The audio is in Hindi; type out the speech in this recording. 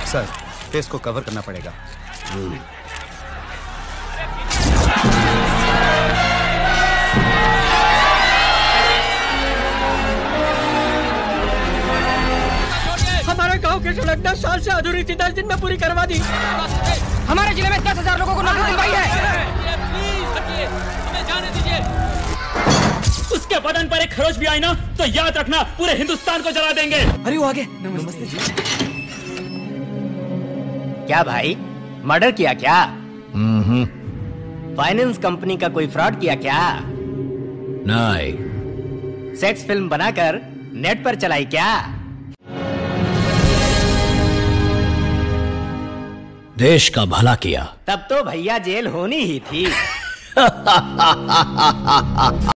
सर, फेस को कवर करना पड़ेगा। हमारे गांव की सड़क 10 साल से अधूरी थी, 10 दिन में पूरी करवा दी। हमारे जिले में 10,000 लोगों को नौकरी दिलवाई है। प्लीज हटिए, हमें जाने दीजिए। उसके बदन पर एक खरोच भी आई ना तो याद रखना पूरे हिंदुस्तान को जला देंगे। अरे वो आगे। नमस्ते जी। क्या भाई, मर्डर किया क्या? फाइनेंस कंपनी का कोई फ्रॉड किया क्या? नहीं। सेक्स फिल्म बनाकर नेट पर चलाई क्या? देश का भला किया। तब तो भैया जेल होनी ही थी।